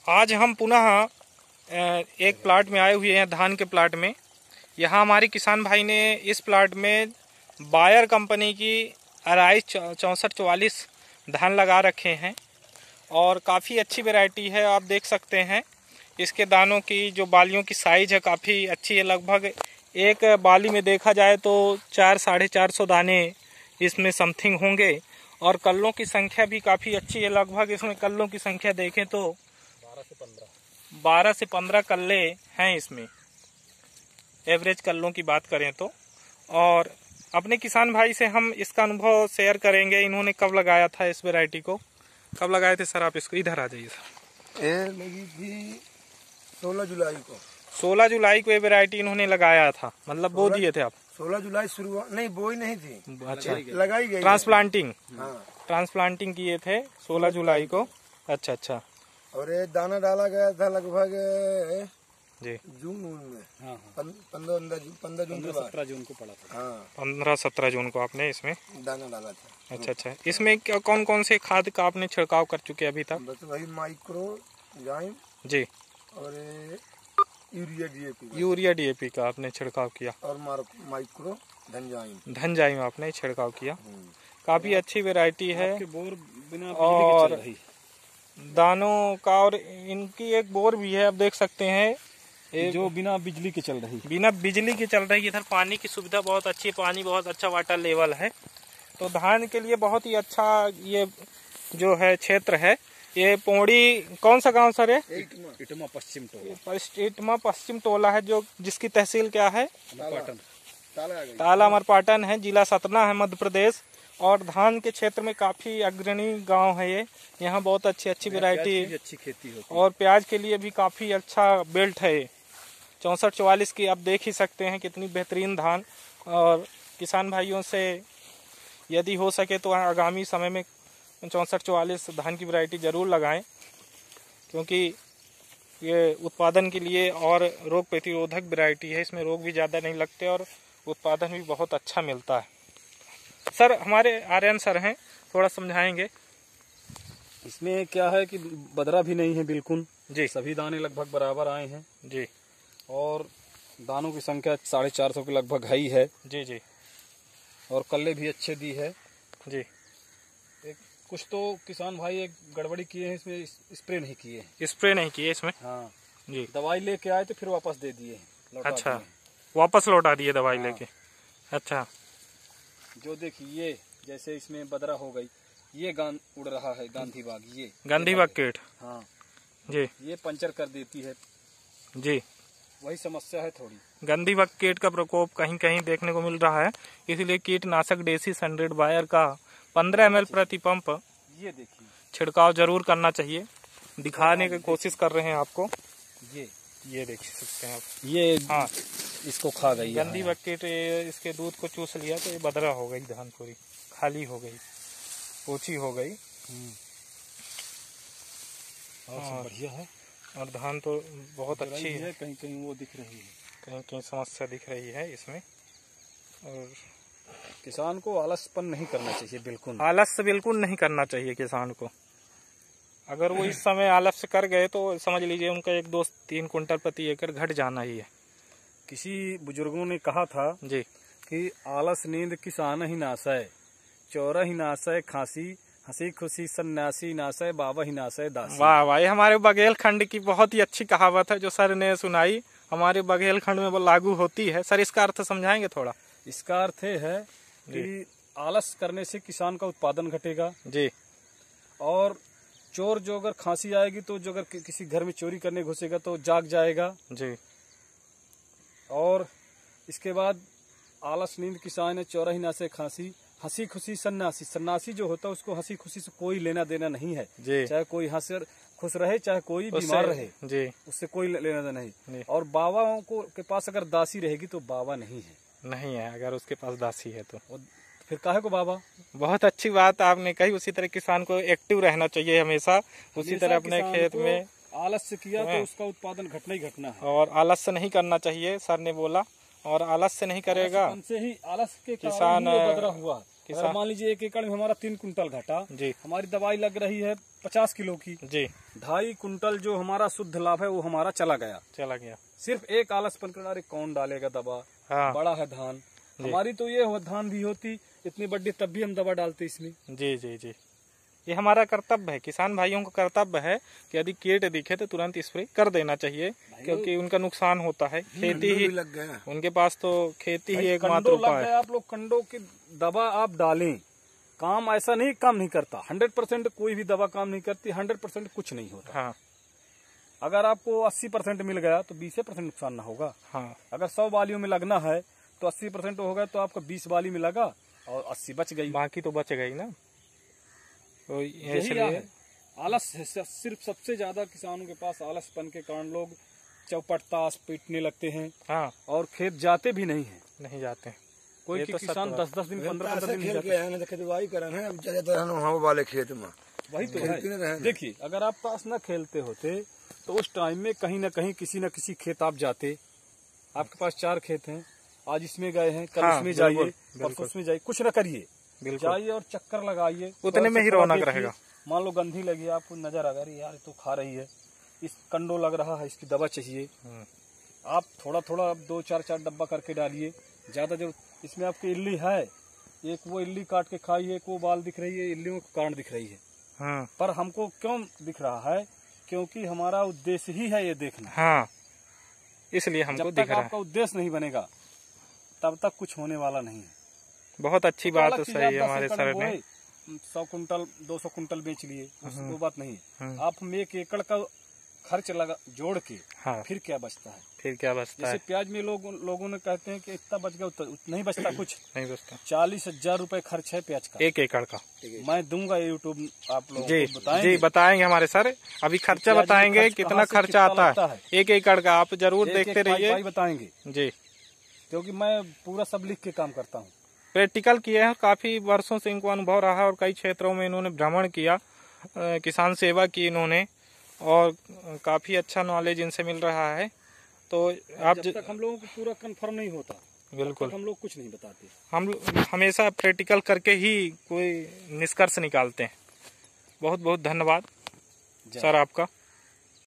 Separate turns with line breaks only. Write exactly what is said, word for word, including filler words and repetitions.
आज हम पुनः एक प्लाट में आए हुए हैं, धान के प्लाट में। यहाँ हमारे किसान भाई ने इस प्लाट में बायर कंपनी की अराइस चौंसठ चौवालीस धान लगा रखे हैं और काफ़ी अच्छी वैरायटी है। आप देख सकते हैं इसके दानों की जो बालियों की साइज़ है काफ़ी अच्छी है। लगभग एक बाली में देखा जाए तो चार साढ़े चार सौ दाने इसमें समथिंग होंगे और कल्लों की संख्या भी काफ़ी अच्छी है। लगभग इसमें कल्लों की संख्या देखें तो बारह से पंद्रह बारह से पंद्रह कल्ले हैं इसमें, एवरेज कल्लों की बात करें तो। और अपने किसान भाई से हम इसका अनुभव शेयर करेंगे। इन्होंने कब लगाया था इस वैरायटी को, कब लगाए थे सर? आप इसको इधर आ जाइए सर।
ये लगी थी सोलह जुलाई को।
सोलह जुलाई को ये वैरायटी इन्होंने लगाया था, मतलब बो दिए थे आप?
सोलह जुलाई शुरू नहीं, बोई नहीं थी।
अच्छा,
लगाई गई।
ट्रांसप्लांटिंग,
हाँ,
ट्रांसप्लांटिंग किए थे सोलह जुलाई को। अच्छा अच्छा।
और ये दाना डाला गया था लगभग
जी
जून में।
हाँ,
पंद्रह पंद्रह जून
सत्रह जून को पड़ा था।
हाँ,
पंद्रह सत्रह जून को आपने इसमें
दाना डाला था।
अच्छा अच्छा। इसमें क्या कौन कौन से खाद का आपने छिड़काव कर चुके अभी तक?
बस वही माइक्रो जाइम
जी,
और यूरिया डीएपी
यूरिया डीएपी का आपने छिड़काव किया
और माइक्रो धनजाइम
धनजाइम आपने छिड़काव किया। काफी अच्छी वैरायटी है
बोर बिना
और दानों का, और इनकी एक बोर भी है, आप देख सकते हैं,
जो बिना बिजली के चल रही
बिना बिजली की चल रही है। इधर पानी की सुविधा बहुत अच्छी है, पानी बहुत अच्छा वाटर लेवल है, तो धान के लिए बहुत ही अच्छा ये जो है क्षेत्र है। ये पौड़ी कौन सा गांव सर है?
इटमा पश्चिम टोला।
इटमा पश्चिम टोला है, जो जिसकी तहसील क्या है?
पाटन,
ताला अमरपाटन है, जिला सतना है, मध्य प्रदेश। और धान के क्षेत्र में काफी अग्रणी गांव है ये। यहाँ बहुत अच्छी अच्छी वैरायटी
अच्छी खेती होती है
और प्याज के लिए भी काफी अच्छा बेल्ट है ये। चौंसठ चौवालीस की आप देख ही सकते हैं कितनी बेहतरीन धान। और किसान भाइयों से यदि हो सके तो आगामी समय में चौंसठ चौवालीस धान की वैरायटी जरूर लगाएं, क्योंकि ये उत्पादन के लिए और रोग प्रतिरोधक वैरायटी है। इसमें रोग भी ज़्यादा नहीं लगते और उत्पादन भी बहुत अच्छा मिलता है। सर, हमारे आर्यन सर हैं, थोड़ा समझाएंगे।
इसमें क्या है कि बदरा भी नहीं है बिल्कुल
जी,
सभी दाने लगभग बराबर आए हैं
जी,
और दानों की संख्या साढ़े चार सौ के लगभग है ही है।
जी जी।
और कल्ले भी अच्छे दी है
जी।
एक कुछ तो किसान भाई एक गड़बड़ी किए हैं, इसमें स्प्रे नहीं किए,
स्प्रे नहीं किए इसमें?
हाँ
जी।
दवाई लेके आए तो फिर वापस दे दिए,
अच्छा, वापस लौटा दिए दवाई
हाँ।
लेके। अच्छा,
जो देखिए ये जैसे इसमें बदरा हो गई, ये गांध उड़ रहा है, गांधी बाग, ये
गांधी बाग कीट।
हाँ
जी
ये पंचर कर देती है
जी।
वही समस्या है थोड़ी।
गंधी बग कीट का प्रकोप कहीं कहीं देखने को मिल रहा है, इसलिए कीटनाशक डेसिस हंड्रेड बायर का पंद्रह एम एल प्रति पंप
ये देखिए
छिड़काव जरूर करना चाहिए। दिखाने की कोशिश कर रहे हैं आपको।
ये
ये देख सकते हैं आप,
ये
हाँ
इसको खा गई
गंधी बग कीट इसके दूध को चूस लिया तो ये बदरा हो गई, धान पूरी खाली हो गई, पोची हो गई।
और बढ़िया है
और धान तो बहुत अच्छी है,
कहीं कहीं वो दिख रही है,
कहीं कहीं समस्या दिख रही है इसमें। और
किसान को आलसपन नहीं करना चाहिए, बिल्कुल
आलस से बिल्कुल नहीं करना चाहिए किसान को। अगर वो इस समय आलस से कर गए तो समझ लीजिए उनका एक दो तीन कुंटल प्रति एकड़ घट जाना ही है।
किसी बुजुर्गों ने कहा था
जी
कि आलस नींद किसान ही नासय, चौरा ही नासय खांसी, हंसी खुशी सन्यासी नासय, बाबा ही नासय दासी।
वाह वाह, ये हमारे बघेल खंड की बहुत ही अच्छी कहावत है जो सर ने सुनाई, हमारे बघेल खंड में वो लागू होती है। सर, इसका अर्थ समझाएंगे थोड़ा?
इसका अर्थ है कि आलस करने से किसान का उत्पादन घटेगा
जी।
और चोर जो अगर खांसी आएगी तो जो अगर किसी घर में चोरी करने घुसेगा तो जाग जाएगा
जी।
और इसके बाद आलस नींद किसान है, चौरा ही नासे खांसी, हंसी खुशी सन्यासी। सन्यासी जो होता है उसको हंसी खुशी से कोई लेना देना नहीं है जी। चाहे कोई हंस खुश रहे चाहे कोई बीमार रहे जी, उससे कोई लेना देना नहीं। और बाबाओं को के पास अगर दासी रहेगी तो बाबा नहीं है,
नहीं है अगर उसके पास दासी है तो
फिर काहे को बाबा।
बहुत अच्छी बात आपने कही। उसी तरह किसान को एक्टिव रहना चाहिए हमेशा, उसी तरह अपने खेत में
आलस से किया तो उसका उत्पादन घटना ही घटना है
और आलस से नहीं करना चाहिए, सर ने बोला। और आलस से नहीं करेगा
से ही आलस के
किसान
बदरा हुआ।
किसान
मान लीजिए एक एकड़ में हमारा तीन कुंटल घटा जी, हमारी दवाई लग रही है पचास किलो की,
जी
ढाई कुंटल जो हमारा शुद्ध लाभ है वो हमारा चला गया।
चला गया।
सिर्फ एक आलस पन अरे कौन डालेगा दवा,
हाँ।
बड़ा है धान, हमारी तो ये हो धान भी होती इतनी बड़ी तब भी हम दवा डालते इसमें।
जी जी जी, ये हमारा कर्तव्य है, किसान भाइयों का कर्तव्य है कि यदि कीट दिखे तो तुरंत स्प्रे कर देना चाहिए, क्योंकि उनका नुकसान होता है। खेती ही
लग गया,
उनके पास तो खेती ही एकमात्र
कंडो लग
उपाय
गया,
है।
आप लोग कंडो की दवा आप डालें, काम ऐसा नहीं काम नहीं करता। हंड्रेड परसेंट कोई भी दवा काम नहीं करती, हंड्रेड परसेंट कुछ नहीं होता।
हाँ
अगर आपको अस्सी परसेंट मिल गया तो बीस परसेंट नुकसान ना होगा।
हाँ,
अगर सौ बालियों में लगना है तो अस्सी परसेंट होगा तो आपका बीस बाली में लगा और अस्सी बच गई,
बाकी तो बच गई ना। तो
यही
इसलिए
है आलस है। सिर्फ सबसे ज्यादा किसानों के पास आलसपन के कारण लोग चौपट ताश पीटने लगते हैं,
हाँ,
और खेत जाते भी नहीं है।
नहीं जाते हैं।
कोई
ये
कि
तो सत्य
किसान
बात
दस दस दिन पंद्रह पंद्रह दिन नहीं
खेल
जाते।
के आए ना खेतवाई करन है, अब ज्यादातर हम वहाँ वाले खेत में
वही तो
खेलते नहीं
है।
रहे।
देखिए अगर आप पास न खेलते होते तो उस टाइम में कहीं न कहीं किसी न किसी खेत आप जाते। आपके पास चार खेत हैं, आज इसमें गए हैं, कल
हाँ,
इसमें जाइए,
बिल्कुल,
परसों उसमें जाइए, कुछ न करिए,
बिल्कुल,
जाइए और चक्कर लगाइए,
उतने में ही
चक्कर
रौनक
देखिए।
रहेगा।
मान लो गंधी लगी आपको नजर आ गई, यार ये तो खा रही है, इस कंडो लग रहा है, इसकी दवा चाहिए, आप थोड़ा थोड़ा अब दो चार चार डब्बा करके डालिए। ज्यादा जो इसमें आपकी इल्ली है, एक वो इल्ली काट के खाई है, एक वो बाल दिख रही है, इल्लियों का कारण दिख रही है।
हाँ
पर हमको क्यों दिख रहा है? क्योंकि हमारा उद्देश्य ही है ये देखना।
हाँ, इसलिए हमको
जब
दिख
तक
रहा है।
आपका उद्देश्य नहीं बनेगा तब तक कुछ होने वाला नहीं है।
बहुत अच्छी
तो
बात
अलग चीज,
सही
आप
है
दस
हमारे
एकड़
सर
में
ने।
बोए, सौ कुंटल दो सौ कुंटल बेच लिए, उसकी वो बात नहीं है।
हम्म।
आप हम एक एकड़ का खर्च लगा जोड़ के
हाँ,
फिर क्या बचता है?
फिर क्या बचता
जैसे
है?
प्याज में लोग लोगों ने कहते हैं कि इतना बच गया, उतना नहीं बचता कुछ।
नहीं बचता।
चालीस हजार रूपए खर्च है प्याज का,
एक एकड़ का।
मैं दूंगा यूट्यूब आप लोगों
जी
को बताएंगे।
जी, बताएंगे हमारे सर, अभी खर्चा
प्याज में
बताएंगे
खर्च
कितना
कहाँ से
खर्चा
कितना
आता
लगता
है
है।
एक एकड़ का। आप जरूर
एक
देखते
एक पाई
रहिए
पाई बताएंगे,
जी।
क्योंकि मैं पूरा सब लिख के काम करता हूँ।
प्रैक्टिकल किए हैं, काफी वर्षों से इनको अनुभव रहा है और कई क्षेत्रों में इन्होंने भ्रमण किया, अ, किसान सेवा की इन्होंने, और काफी अच्छा नॉलेज इनसे मिल रहा है। तो आप
जब तक हम लोगों को पूरा कंफर्म नहीं होता
बिल्कुल,
हम लोग कुछ नहीं बताते।
हम हमेशा प्रैक्टिकल करके ही कोई निष्कर्ष निकालते हैं। बहुत बहुत धन्यवाद सर आपका।